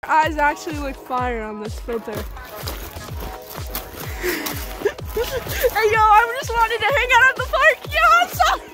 Eyes actually look fire on this filter. Hey yo, I just wanted to hang out at the park. Yo, I'm sorry.